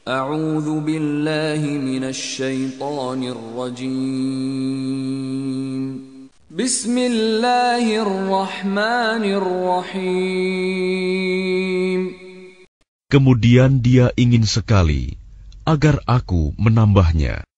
أعوذ بالله من الشيطان الرجيم. بسم الله الرحمن الرحيم. Kemudian dia ingin sekali agar aku menambahnya.